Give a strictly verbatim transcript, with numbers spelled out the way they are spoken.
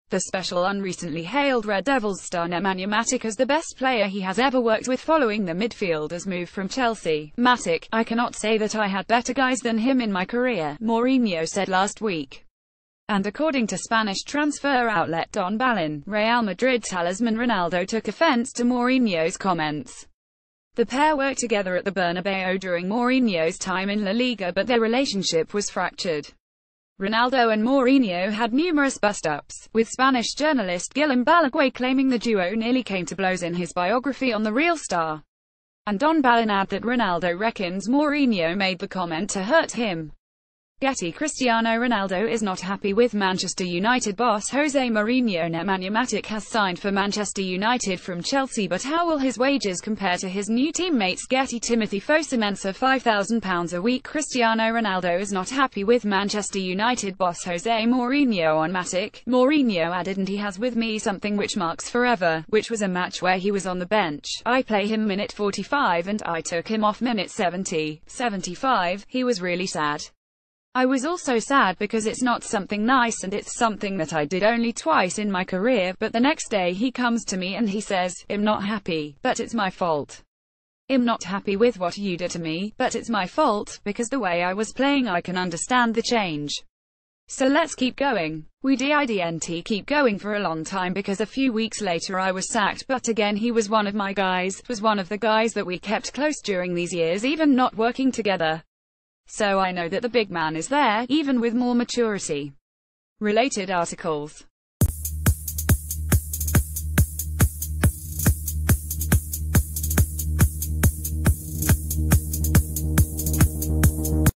The special unrecently hailed Red Devils star Nemanja Matic as the best player he has ever worked with following the midfielder's move from Chelsea. Matic, "I cannot say that I had better guys than him in my career," Mourinho said last week. And according to Spanish transfer outlet Don Balin, Real Madrid talisman Ronaldo took offense to Mourinho's comments. The pair worked together at the Bernabeu during Mourinho's time in La Liga, but their relationship was fractured. Ronaldo and Mourinho had numerous bust-ups, with Spanish journalist Guillem Balaguer claiming the duo nearly came to blows in his biography on the real star. And Don Balin added that Ronaldo reckons Mourinho made the comment to hurt him. Getty Cristiano Ronaldo is not happy with Manchester United boss Jose Mourinho. Nemanja Matic has signed for Manchester United from Chelsea, but how will his wages compare to his new teammates? Getty Timothy Fosu five thousand pounds a week. Cristiano Ronaldo is not happy with Manchester United boss Jose Mourinho on Matic. Mourinho added, "And he has with me something which marks forever, which was a match where he was on the bench. I play him minute forty-five and I took him off minute seventy, seventy-five. He was really sad. I was also sad because it's not something nice and it's something that I did only twice in my career, but the next day he comes to me and he says, 'I'm not happy, but it's my fault. I'm not happy with what you did to me, but it's my fault, because the way I was playing I can understand the change. So let's keep going.' We didn't keep going for a long time because a few weeks later I was sacked, but again he was one of my guys, was one of the guys that we kept close during these years even not working together. So I know that the big man is there, even with more maturity." Related articles.